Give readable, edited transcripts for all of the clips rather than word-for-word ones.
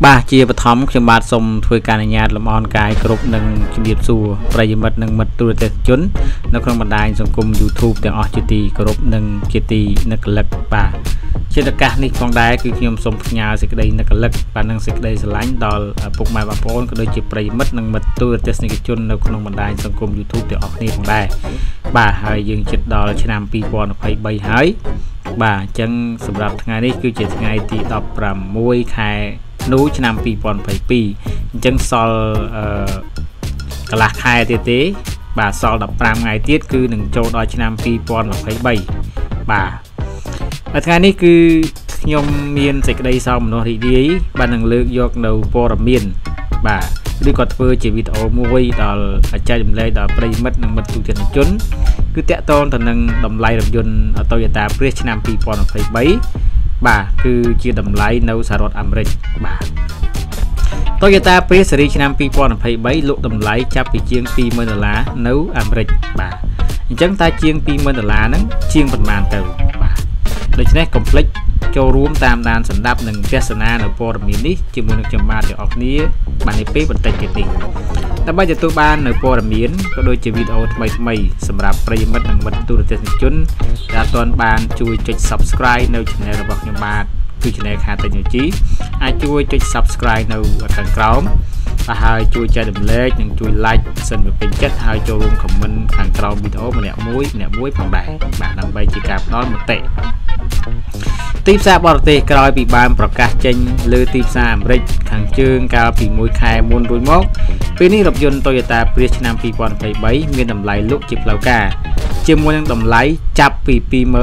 ba chia bát thắm khi bát sông thuê cài nhà làm on cài group nâng chim điệp xù bây mật nâng mật tu tết chốn nó không bàn đài trong cùng YouTube tiếng ở chữ tì group nâng chữ tì nâng lật ba trên tất cả những phong đài cứ khi ông sông nhà sẽ đây nâng lật và nâng sẽ đây sẽ lánh đò phục mai bà phone có đôi chữ bây mật nâng mật tu tết nâng chốn nó không bàn đài trong cùng YouTube tiếng ở đây phong đài ba hai dương chết đò là trên nam pi pon phải bay hái ba chân sầm rạp ngàyនេះគឺជាថ្ងៃទី16 ខែ núi năm pi pon phải pi chân sol cả là khai thế bà sol đập 5 ngày tiết cứ đừng châu đòi năm pi pon là phải bay bà ởថ្ងៃនេះគឺខ្ញុំមានសេចក្តីសោមនស្សរីករាយបាននឹងលើកយកនៅព័ត៌មានបាទឬក៏ធ្វើជាវីដេអូមួយដល់ចែករំលែកដល់ប្រិយមិត្តនិងមិត្តទូទាំងជនគឺតាក់ទងទៅនឹងតម្លៃរថយន្ត Toyota Prius ឆ្នាំ 2023 បាទគឺជាតម្លៃនៅសហរដ្ឋអាមេរិកបាទ Toyota Prius ស៊េរីឆ្នាំ 2023 លក់តម្លៃចាប់ពីជាង $20,000 នៅអាមេរិកបាទអញ្ចឹងតើជាង $20,000 ហ្នឹងជាងប៉ុន្មានទៅបាទដូច្នេះកុំភ្លេចចូលរួមតាមដានសម្ដាប់និងទស្សនានៅព័ត៌មាននេះជាមួយនឹងខ្ញុំបាទទាំងអស់គ្នាបាននេះពេលបន្តិចទៀតនេះដើម្បីទទួលបាននៅព័ត៌មានក៏ដូចជាវីដេអូថ្មីៗសម្រាប់ប្រិយមិត្តនិងមិត្តទូរទស្សនិកជនដែលអត់ទាន់បានជួយចុច Subscribe នៅ Channel របស់ខ្ញុំបាទគឺ Channel ខាតេញូជីអាចជួយចុច Subscribe នៅខាងក្រោមហើយជួយចែករំលែកនិងជួយ Like សិនវាពេញចិត្តហើយចូលរួម Comment ខាងក្រោមវីដេអូម្នាក់មួយផងដែរបាទដើម្បីជាការផ្ដល់មតិទីផ្សារបរទេសក្រោយពីបានប្រកាសចេញលើទីផ្សារអាមេរិកខាងជើងកាលពី1 ខែមុនរួចមកពេលនេះរថយន្ត Toyota Prius ឆ្នាំ 2023 មានតម្លៃលក់ជាផ្លូវការជាមួយនឹងតម្លៃចាប់ពី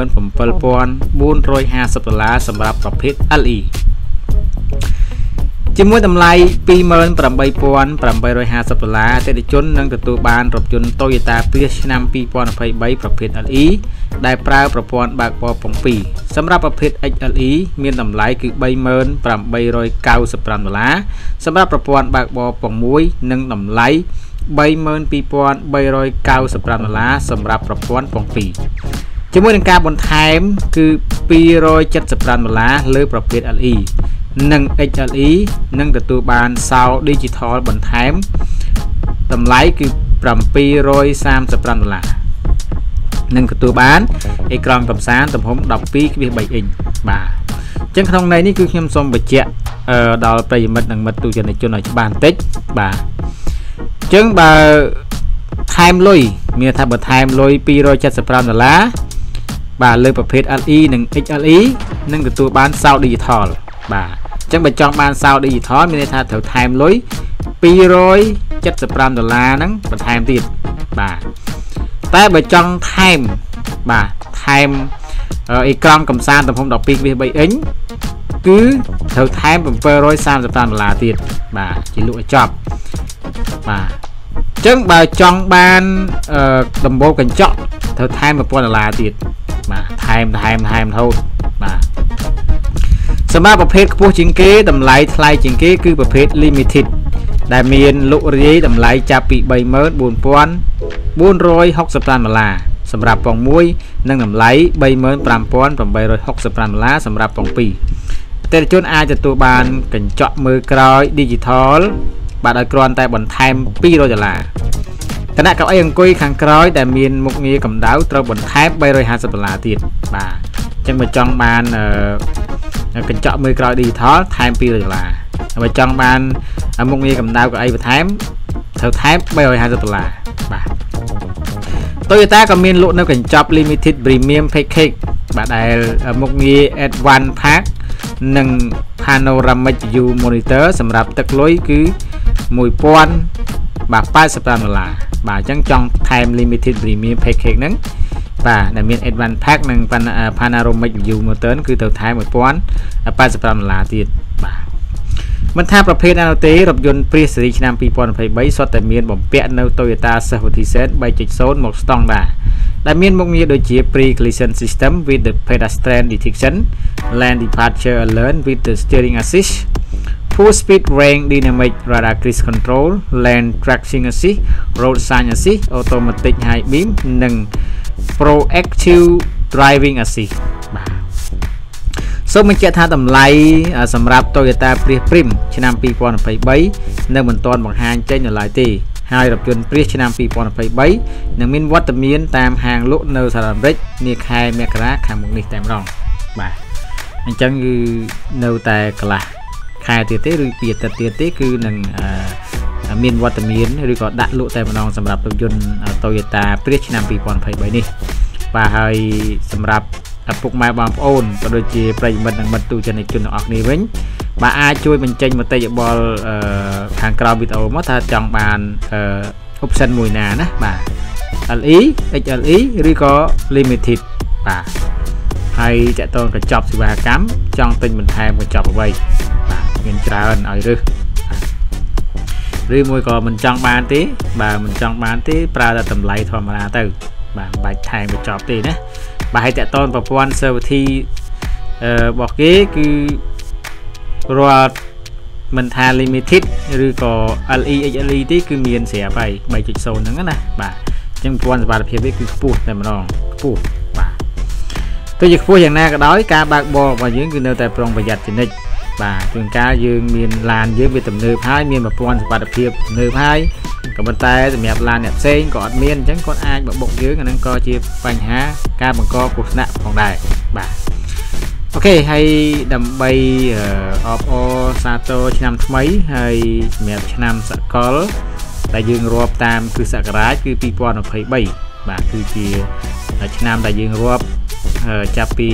$27,450 សម្រាប់ប្រភេទ LE ជាមួយតម្លៃ $28,850 អតិថិជននឹងទទួលបានរថយន្ត Toyota Prius ឆ្នាំ 2023 ប្រភេទ LE ដែលប្រើប្រព័ន្ធបើកបរពង2សម្រាប់ប្រភេទ XLE មានតម្លៃគឺ $38,995 សម្រាប់ប្រព័ន្ធបើកបរពង1និងតម្លៃ $32,395 សម្រាប់ប្រព័ន្ធពង2ជាមួយនឹងការបន្ថែមគឺ $275 លើប្រភេទ LE និង XLE នឹងទទួលបានសោ Digital បន្ថែមតម្លៃគឺ $735 នឹងទទួលបានអេក្រង់កំសាន្តទំហំ 12.3 អ៊ីនបាទអញ្ចឹងក្នុងន័យនេះគឺខ្ញុំសូមបញ្ជាក់ដល់ប្រិយមិត្តនិងមិត្តទូទាំងជនឲ្យច្បាស់បន្តិចបាទអញ្ចឹងបើថែមលុយមានថាបើថែមលុយ $275 បាទលើប្រភេទ LE និង XLE នឹងទទួលបានសោ Digital បាទអញ្ចឹងបើចង់បានសោ Digital មានន័យថាត្រូវថែមលុយ $275 ហ្នឹងបន្ថែមទៀតបាទតែបើចង់ថែមបាទថែមអេក្រង់កំសាន្តទំហំ 12.3 អ៊ីនគឺត្រូវថែម $735 ទៀតបាទជាលក់ឲ្យចប់បាទអញ្ចឹងបើចង់បានដំបូលកញ្ចក់ត្រូវថែម $1,000 ទៀតបាទថែមរហូតបាទសម្រាប់ប្រភេទខ្ពស់ជាងគេតម្លៃថ្លៃជាងគេគឺប្រភេទ Limited ដែលមានលក់រាយតម្លៃចាប់ពី $34,465 សម្រាប់ពង1និងតម្លៃ $35,865 សម្រាប់ពង2អតិថិជនអាចទទួលបានកញ្ចក់មើលក្រោយ Digital បាទដោយគ្រាន់តែបន្ថែម$200 គណៈកៅអីអង្គុយខាងក្រោយដែលមានមុខងារកម្ដៅត្រូវបន្ថែម$350 ទៀតបាទអញ្ចឹងបើចង់បានកញ្ចក់មើលក្រោយ Digital ថែម$200 បើចង់បានមុខងារកម្ដៅកៅអីបន្ថែមត្រូវថែម$350 បាទ Toyota ក៏មានលក់នៅកញ្ចប់ Limited Premium Package បាទដែលមុខងារ Advanced Pack និង Panoramic View Monitor សម្រាប់ទឹកលុយគឺ$1,085 បាទអញ្ចឹងចង់ថែម Limited Premium Package ហ្នឹងបាទដែលមាន Advanced Pack និង Panoramic View Monitor គឺត្រូវថែម$1,085 ទៀតបាទមិនថាប្រភេទណានោះទេរថយន្ត Prius ស៊េរីឆ្នាំ 2023 សុទ្ធតែមានបំពាក់នៅ Toyota Safety Sense 3.0 មកស្តង់ដារដែលមានមុខងារដូចជា Pre-collision system with the pedestrian detection, lane departure alert with the steering assist, full speed range dynamic radar cruise control, lane traction assist, road sign assist, automatic high beam និង proactive driving assist បាទសូមបញ្ជាក់ថាតម្លៃសម្រាប់ Toyota Prius Prim ឆ្នាំ 2023 នៅមិនទាន់បង្ហាញចេញនៅឡើយទេហើយរថយន្ត Prius ឆ្នាំ 2023 នឹងមានវត្តមានតាមហាងលក់នៅសហរដ្ឋអាមេរិកនាខែមករាខាងមុខនេះតែម្ដងបាទអញ្ចឹងគឺនៅតែកន្លះខែទៀតទេឬពីអាទិត្យទៀតទេគឺនឹងមានវត្តមានឬក៏ដាក់លក់តែម្ដងសម្រាប់រថយន្ត Toyota Prius ឆ្នាំ 2023 នេះបាទហើយសម្រាប់ឪពុកម៉ែបងប្អូនក៏ដូចជាប្រិយមិត្តនិងមិត្តទូចជនទាំងអស់គ្នាវិញបាទអាចជួយបញ្ចេញមតិយោបល់ខាងក្រោមវីដេអូមកថាចង់បាន option មួយណាណាបាទ LE XLE ឬក៏ limited បាទហើយតកតងកញ្ចប់សេវាកម្មចង់ទិញបន្ថែមកញ្ចប់អ្វីបាទមានច្រើនឲ្យរើសឬមួយក៏មិនចង់បានទេបាទមិនចង់បានទេប្រើតែតម្លៃធម្មតាទៅបាទមិនបាច់ថែមកញ្ចប់ទេណាបាទហើយតកតងប្រព័ន្ធ service របស់គេគឺរាល់មិនថា limited ឬក៏ LE XLE ទេគឺមានស្រាប់ហើយ 3.0 ហ្នឹងណាបាទអញ្ចឹងប្រព័ន្ធសុវត្ថិភាពវាគឺខ្ពស់តែម្ដងខ្ពស់បាទទោះជាខ្ពស់យ៉ាងណាក៏ដោយការបើកបររបស់យើងគឺនៅតែប្រុងប្រយ័ត្នជានិច្ចបាទជួនកាលយើងមានឡានយើងវាទំនើបហើយមានប្រព័ន្ធសុវត្ថិភាពទំនើបហើយក៏ប៉ុន្តែសម្រាប់ឡានអ្នកផ្សេងក៏អត់មានអញ្ចឹងគាត់អាចបុកយើងអាហ្នឹងក៏ជាបញ្ហាការបង្កគ្រោះថ្នាក់ផងដែរបាទអូខេហើយដើម្បីអបអរសាទរឆ្នាំថ្មីហើយសម្រាប់ឆ្នាំសកលដែលយើងរាប់តាមគ្រិស្តសករាជគឺ2023បាទគឺជាឆ្នាំដែលយើងរាប់ចាប់ពី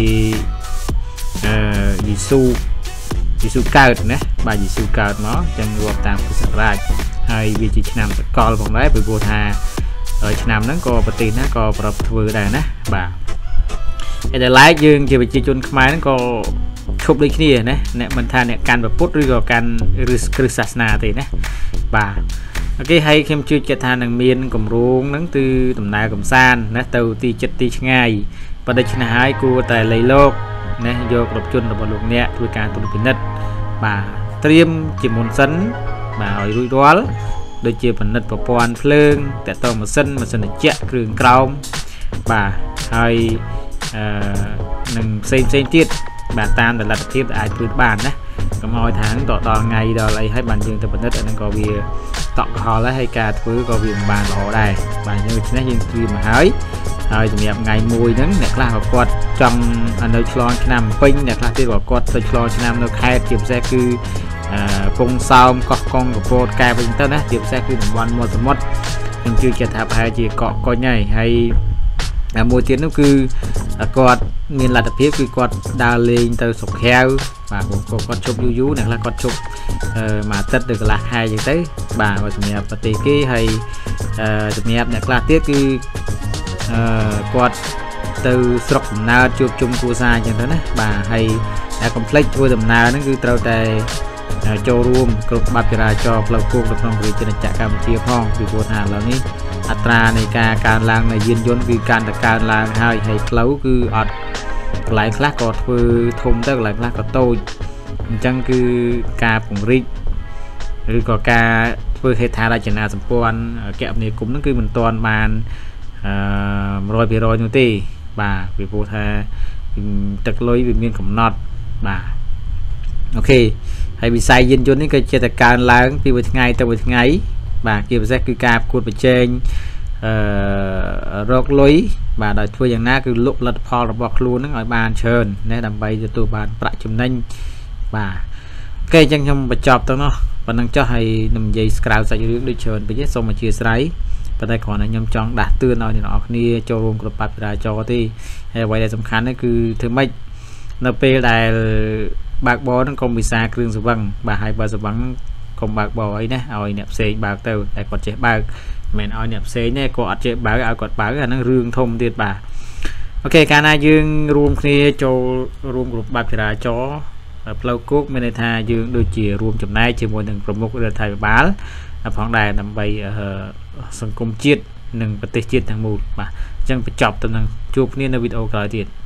យេស៊ូកើតណាបាទយេស៊ូកើតមកចឹងរាប់តាមគ្រិស្តសករាជហើយវាជាឆ្នាំសកលផងដែរព្រោះថាឆ្នាំហ្នឹងក៏ប្រទេសណាក៏ប្រពធ្វើដែរណាបាទតែឡែកយើងជាប្រជាជនខ្មែរហ្នឹងក៏ឈប់ដូចគ្នាណាអ្នកមិនថាអ្នកកាន់ពុទ្ធឬក៏កាន់គ្រិស្តសាសនាទេណាបាទអូខេហើយខ្ញុំជឿជាក់ថានឹងមានគម្រោងហ្នឹងគឺដំណើរកំសាន្តណាទៅទីចិត្តទីឆ្ងាយបើដូច្នេះហើយគួរតែលៃលោកណាយករថយន្តរបស់លោកអ្នកធ្វើការត្រួតពិនិត្យបាទត្រៀមជាមុនសិនបាទឲ្យរួចរាល់ដូចជាផលិតប្រព័ន្ធភ្លើងតកតម៉ាស៊ីនត្រជាក់គ្រឿងក្រោមបាទហើយនឹងផ្សេងទៀតបាទតាមលទ្ធភាពដែលអាចធ្វើបានណាកុំឲ្យថាដល់ថ្ងៃដល់អីហើយបានយើងទៅពិនិត្យអាហ្នឹងក៏វាតក់កុហលហើយការធ្វើក៏វាមិនបានល្អដែរបាទដូច្នេះយើងត្រៀមមកហើយសម្រាប់ថ្ងៃមួយហ្នឹងអ្នកខ្លះក៏គាត់ចង់នៅឆ្លងឆ្នាំពេញអ្នកខ្លះទៀតក៏គាត់ទៅឆ្លងឆ្នាំនៅខេត្តជាពិសេសគឺពងសោមកោះកុងកពតកែវិញទៅណាជាពិសេសគឺតំបន់មាត់សមុទ្រខ្ញុំជឿជាក់ថាប្រហែលជាកក់កុញហើយមួយទៀតនោះគឺគាត់មានលទ្ធភាពគឺគាត់ដើរលេងទៅស្រុកក្រៅបាទគាត់ជប់យូរអ្នកខ្លះគាត់ជប់មួយអាទិត្យទៅកន្លះខែអញ្ចឹងទៅបាទសម្រាប់ប្រទេសគេហើយសម្រាប់អ្នកខ្លះទៀតគឺគាត់ទៅស្រុកកំណើតជួបជុំគ្រួសារអញ្ចឹងទៅណាបាទហើយតែកុំភ្លេចធ្វើដំណើរហ្នឹងគឺត្រូវតែចូលរួមគ្រប់ច្បាប់ចរាចរណ៍ផ្លូវគោកនៅក្នុងប្រជាជាតិកម្ពុជាផងពីព្រោះថាឥឡូវនេះអត្រានៃការកើនឡើងនៃយានយន្តគឺកាន់តែកើនឡើងហើយផ្លូវគឺអត់កន្លែងខ្លះក៏ធ្វើធំទៅកន្លែងខ្លះក៏តូចអញ្ចឹងគឺការពង្រីកឬក៏ការធ្វើហេដ្ឋារចនាសម្ព័ន្ធគមនាគមន៍ហ្នឹងគឺមិនទាន់បាន100% នោះទេបាទពីព្រោះថាទឹកលុយវាមានកំណត់បាទអូខេហើយវិស័យយានយន្តនេះក៏ជាតែកើនឡើងពីមួយថ្ងៃទៅមួយថ្ងៃបាទជាពិសេសគឺការប្រកួតប្រជែងរកលុយបាទដោយធ្វើយ៉ាងណាគឺលក់ផលិតផលរបស់ខ្លួននឹងឲ្យបានច្រើនណាដើម្បីទទួលបានប្រាក់ចំណេញបាទអូខេអញ្ចឹងខ្ញុំបញ្ចប់ទៅនោះប៉ុណ្ណឹងចុះហើយនឹងនិយាយស្ក្រាវសាច់រឿងដូចច្រើនពេកសូមអធិស្ឋានប៉ុន្តែគ្រាន់តែខ្ញុំចង់ដាស់តឿនឲ្យអ្នកនរគ្នាចូលរួមគ្រប់បាប់ចរាចរណ៍ទេហើយអ្វីដែលសំខាន់គឺធ្វើម៉េចនៅពេលដែលបើកបរហ្នឹងកុំវិសាគ្រឿងស្រវឹងបាទហើយបើស្រវឹងកុំបើកបរអីណាឲ្យអ្នកផ្សេងបើកទៅតែគាត់ចេះបើកមិនឲ្យអ្នកផ្សេងទេគាត់អត់ចេះបើកឲ្យគាត់បើកអាហ្នឹងរឿងធំទៀតបាទអូខេកាលណាយើងរួមគ្នាចូលរួមគ្រប់បាប់ចរាចរណ៍ផ្លូវគោកមានន័យថាយើងដូចជារួមចំណែកជាមួយនឹងប្រមុខរដ្ឋាភិបាលផងដែរដើម្បីសង្គមជាតិនិងប្រទេសជាតិទាំងមូលបាទអញ្ចឹងបញ្ចប់ទៅនឹងជួបគ្នានៅវីដេអូក្រោយទៀត